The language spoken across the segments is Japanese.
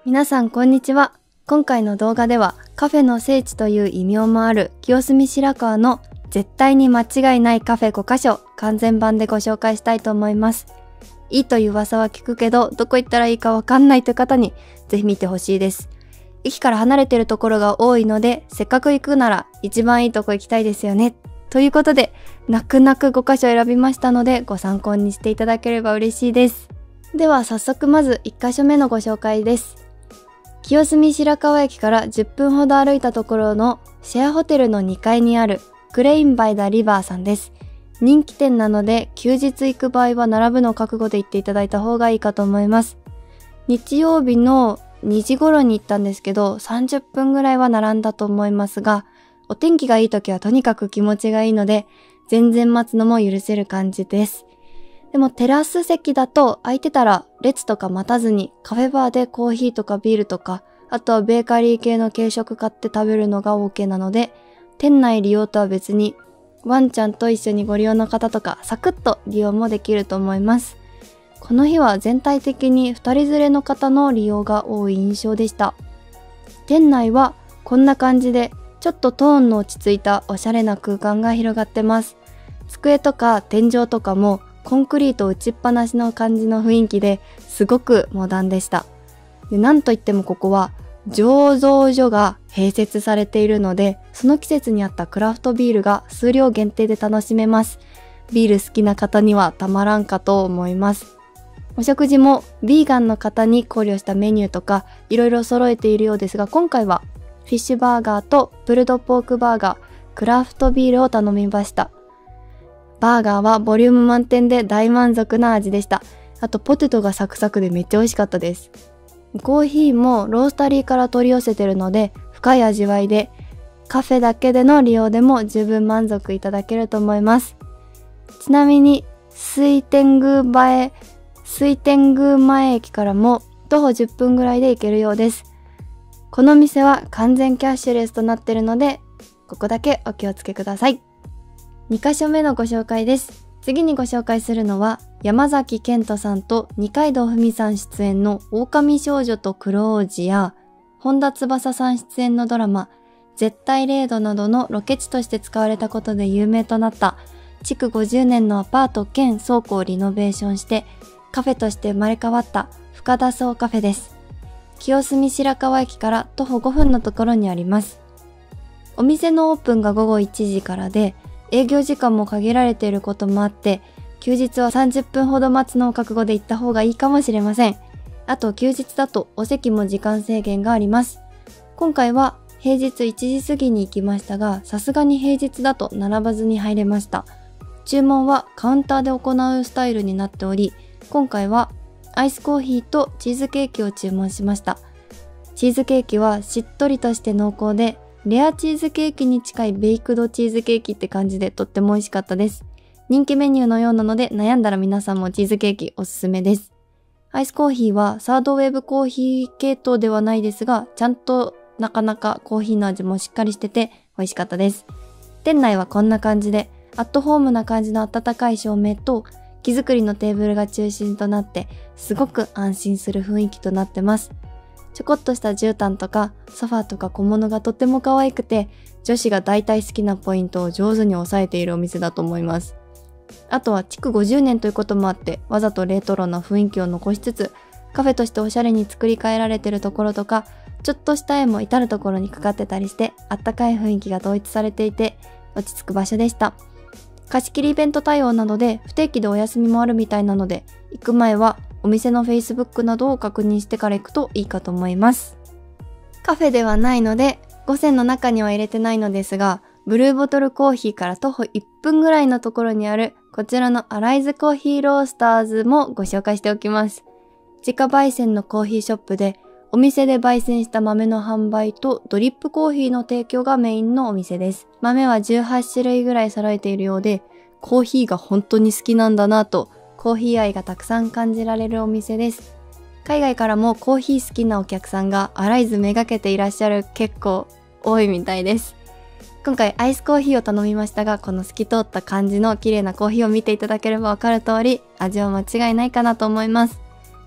皆さんこんにちは。今回の動画ではカフェの聖地という異名もある清澄白河の絶対に間違いないカフェ5カ所完全版でご紹介したいと思います。いいという噂は聞くけどどこ行ったらいいかわかんないという方にぜひ見てほしいです。駅から離れているところが多いのでせっかく行くなら一番いいとこ行きたいですよね。ということで泣く泣く5カ所選びましたのでご参考にしていただければ嬉しいです。では早速まず1カ所目のご紹介です。清澄白河駅から10分ほど歩いたところのシェアホテルの2階にあるクレインバイダリバーさんです。人気店なので休日行く場合は並ぶの覚悟で行っていただいた方がいいかと思います。日曜日の2時頃に行ったんですけど30分ぐらいは並んだと思いますが、お天気がいい時はとにかく気持ちがいいので全然待つのも許せる感じです。でもテラス席だと空いてたら列とか待たずにカフェバーでコーヒーとかビールとかあとはベーカリー系の軽食買って食べるのが OK なので店内利用とは別にワンちゃんと一緒にご利用の方とかサクッと利用もできると思います。この日は全体的に2人連れの方の利用が多い印象でした。店内はこんな感じでちょっとトーンの落ち着いたおしゃれな空間が広がってます。机とか天井とかもコンクリート打ちっぱなしの感じの雰囲気ですごくモダンでした。で、なんといってもここは醸造所が併設されているので、その季節に合ったクラフトビールが数量限定で楽しめます。ビール好きな方にはたまらんかと思います。お食事もビーガンの方に考慮したメニューとかいろいろ揃えているようですが、今回はフィッシュバーガーとプルドポークバーガー、クラフトビールを頼みました。バーガーはボリューム満点で大満足な味でした。あとポテトがサクサクでめっちゃ美味しかったです。コーヒーもロースタリーから取り寄せてるので深い味わいでカフェだけでの利用でも十分満足いただけると思います。ちなみに水天宮前駅からも徒歩10分ぐらいで行けるようです。この店は完全キャッシュレスとなっているのでここだけお気をつけください。2カ所目のご紹介です。次にご紹介するのは山崎賢人さんと二階堂ふみさん出演の狼少女と黒王子や本田翼さん出演のドラマ絶対0度などのロケ地として使われたことで有名となった築50年のアパート兼倉庫をリノベーションしてカフェとして生まれ変わった深田荘カフェです。清澄白河駅から徒歩5分のところにあります。お店のオープンが午後1時からで営業時間も限られていることもあって休日は30分ほど待つのを覚悟で行った方がいいかもしれません。あと休日だとお席も時間制限があります。今回は平日1時過ぎに行きましたがさすがに平日だと並ばずに入れました。注文はカウンターで行うスタイルになっており今回はアイスコーヒーとチーズケーキを注文しました。チーズケーキはしっとりとして濃厚でレアチーズケーキに近いベイクドチーズケーキって感じでとっても美味しかったです。人気メニューのようなので悩んだら皆さんもチーズケーキおすすめです。アイスコーヒーはサードウェーブコーヒー系統ではないですがちゃんとなかなかコーヒーの味もしっかりしてて美味しかったです。店内はこんな感じでアットホームな感じの温かい照明と木造りのテーブルが中心となってすごく安心する雰囲気となってます。ちょこっとした絨毯とかソファーとか小物がとっても可愛くて女子が大体好きなポイントを上手に抑えているお店だと思います。あとは築50年ということもあってわざとレトロな雰囲気を残しつつカフェとしておしゃれに作り変えられているところとかちょっとした絵も至るところにかかってたりしてあったかい雰囲気が統一されていて落ち着く場所でした。貸し切りイベント対応などで不定期でお休みもあるみたいなので行く前はお店の Facebook などを確認してから行くといいかと思います。カフェではないので5選の中には入れてないのですがブルーボトルコーヒーから徒歩1分ぐらいのところにあるこちらのアライズコーヒーロースターズもご紹介しておきます。自家焙煎のコーヒーショップでお店で焙煎した豆の販売とドリップコーヒーの提供がメインのお店です。豆は18種類ぐらい揃えているようでコーヒーが本当に好きなんだなとコーヒー愛がたくさん感じられるお店です。海外からもコーヒー好きなお客さんがアライズめがけていらっしゃる結構多いみたいです。今回アイスコーヒーを頼みましたがこの透き通った感じの綺麗なコーヒーを見ていただければわかる通り味は間違いないかなと思います。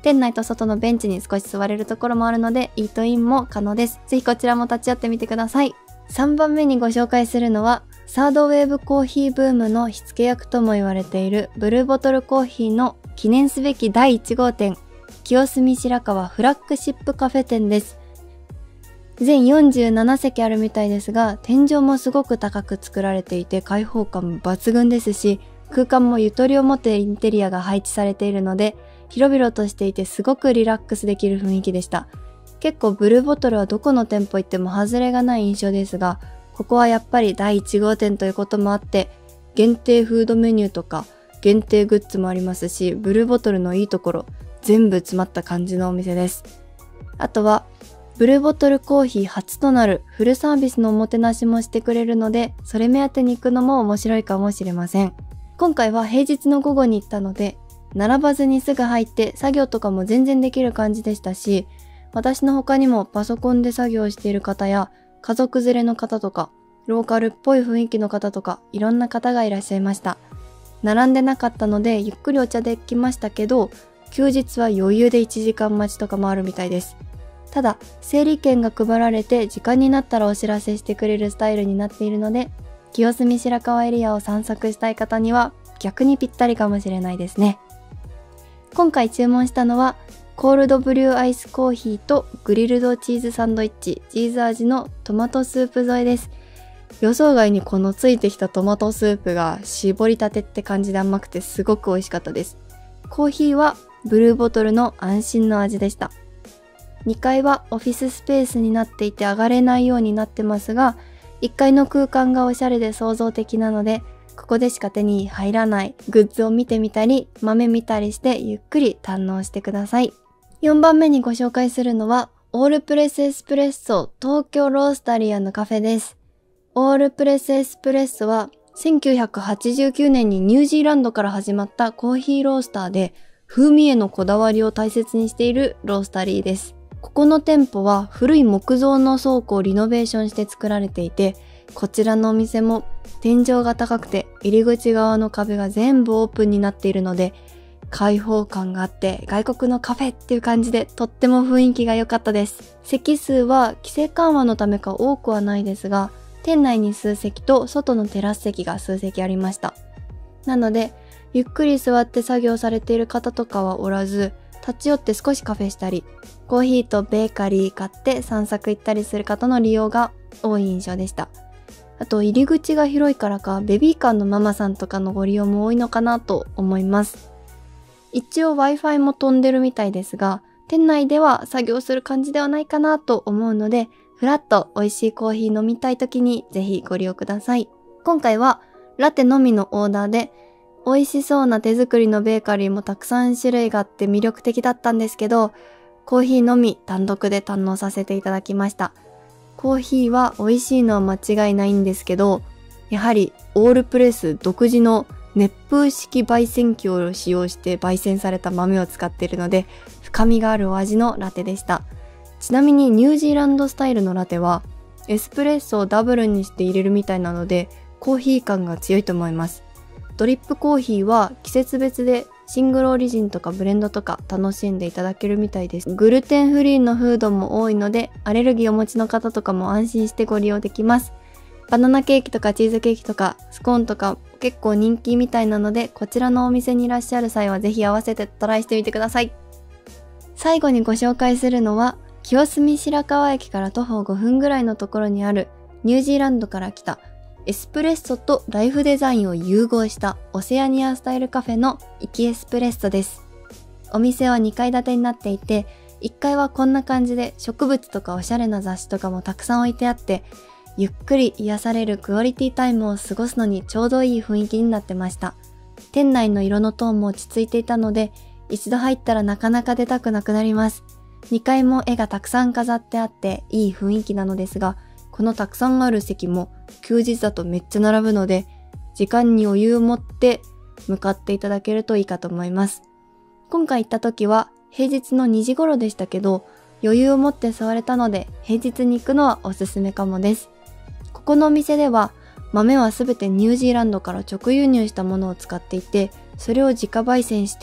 店内と外のベンチに少し座れるところもあるので、イートインも可能です。ぜひこちらも立ち寄ってみてください。3番目にご紹介するのは、サードウェーブコーヒーブームの火付け役とも言われているブルーボトルコーヒーの記念すべき第1号店、清澄白河フラッグシップカフェ店です。全47席あるみたいですが、天井もすごく高く作られていて開放感も抜群ですし、空間もゆとりを持ってインテリアが配置されているので、広々としていてすごくリラックスできる雰囲気でした。結構ブルーボトルはどこの店舗行っても外れがない印象ですが、ここはやっぱり第1号店ということもあって、限定フードメニューとか限定グッズもありますし、ブルーボトルのいいところ全部詰まった感じのお店です。あとはブルーボトルコーヒー初となるフルサービスのおもてなしもしてくれるので、それ目当てに行くのも面白いかもしれません。今回は平日の午後に行ったので、並ばずにすぐ入って作業とかも全然できる感じでしたし、私の他にもパソコンで作業している方や家族連れの方とか、ローカルっぽい雰囲気の方とか、いろんな方がいらっしゃいました。並んでなかったのでゆっくりお茶できましたけど、休日は余裕で1時間待ちとかもあるみたいです。ただ、整理券が配られて時間になったらお知らせしてくれるスタイルになっているので、清澄白河エリアを散策したい方には逆にぴったりかもしれないですね。今回注文したのは、コールドブリューアイスコーヒーとグリルドチーズサンドイッチ、チーズ味のトマトスープ添えです。予想外にこのついてきたトマトスープが絞りたてって感じで甘くてすごく美味しかったです。コーヒーはブルーボトルの安心の味でした。2階はオフィススペースになっていて上がれないようになってますが、1階の空間がおしゃれで創造的なので、ここでしか手に入らないグッズを見てみたり、豆見たりしてゆっくり堪能してください。4番目にご紹介するのは、オールプレスエスプレッソ東京ロースタリー&カフェです。オールプレスエスプレッソは、1989年にニュージーランドから始まったコーヒーロースターで、風味へのこだわりを大切にしているロースタリーです。ここの店舗は古い木造の倉庫をリノベーションして作られていて、こちらのお店も天井が高くて入り口側の壁が全部オープンになっているので、開放感があって外国のカフェっていう感じでとっても雰囲気が良かったです。席数は規制緩和のためか多くはないですが、店内に数席と外のテラス席が数席ありました。なので、ゆっくり座って作業されている方とかはおらず、立ち寄って少しカフェしたり、コーヒーとベーカリー買って散策行ったりする方の利用が多い印象でした。あと入り口が広いからかベビーカーのママさんとかのご利用も多いのかなと思います。一応 Wi-Fi も飛んでるみたいですが、店内では作業する感じではないかなと思うので、ふらっと美味しいコーヒー飲みたい時にぜひご利用ください。今回はラテのみのオーダーで、美味しそうな手作りのベーカリーもたくさん種類があって魅力的だったんですけど、コーヒーのみ単独で堪能させていただきました。コーヒーは美味しいのは間違いないんですけど、やはりオールプレス独自の熱風式焙煎機を使用して焙煎された豆を使っているので、深みがあるお味のラテでした。ちなみにニュージーランドスタイルのラテはエスプレッソをダブルにして入れるみたいなので、コーヒー感が強いと思います。ドリップコーヒーは季節別でシングルオリジンとかブレンドとか楽しんでいただけるみたいです。グルテンフリーのフードも多いので、アレルギーをお持ちの方とかも安心してご利用できます。バナナケーキとかチーズケーキとかスコーンとか結構人気みたいなので、こちらのお店にいらっしゃる際はぜひ合わせてトライしてみてください。最後にご紹介するのは、清澄白河駅から徒歩5分ぐらいのところにあるニュージーランドから来たエスプレッソとライフデザインを融合したオセアニアスタイルカフェのイキエスプレッソです。お店は2階建てになっていて、1階はこんな感じで植物とかおしゃれな雑誌とかもたくさん置いてあって、ゆっくり癒されるクオリティタイムを過ごすのにちょうどいい雰囲気になってました。店内の色のトーンも落ち着いていたので、一度入ったらなかなか出たくなくなります。2階も絵がたくさん飾ってあっていい雰囲気なのですが、このたくさんある席も休日だとめっちゃ並ぶので、時間に余裕を持って向かっていただけるといいかと思います。今回行った時は平日の2時頃でしたけど、余裕を持って座れたので平日に行くのはおすすめかもです。ここのお店では豆はすべてニュージーランドから直輸入したものを使っていて、それを自家焙煎して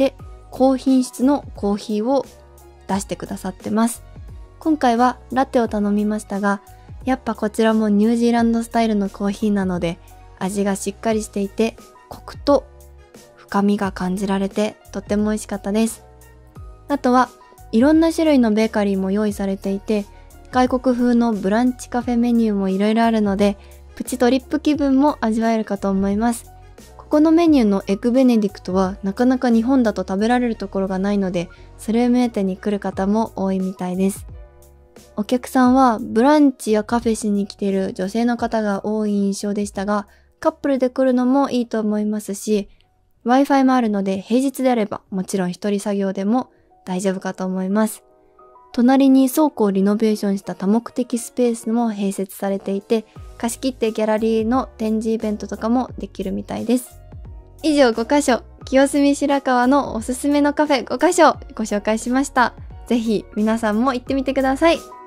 高品質のコーヒーを出してくださってます。今回はラテを頼みましたが、やっぱこちらもニュージーランドスタイルのコーヒーなので、味がしっかりしていて、コクと深みが感じられてとっても美味しかったです。あとはいろんな種類のベーカリーも用意されていて、外国風のブランチカフェメニューもいろいろあるので、プチトリップ気分も味わえるかと思います。ここのメニューのエッグベネディクトはなかなか日本だと食べられるところがないので、それを目当てに来る方も多いみたいです。お客さんはブランチやカフェしに来ている女性の方が多い印象でしたが、カップルで来るのもいいと思いますし、Wi-Fi もあるので平日であればもちろん一人作業でも大丈夫かと思います。隣に倉庫をリノベーションした多目的スペースも併設されていて、貸し切ってギャラリーの展示イベントとかもできるみたいです。以上5カ所、清澄白河のおすすめのカフェ5カ所ご紹介しました。ぜひ皆さんも行ってみてください。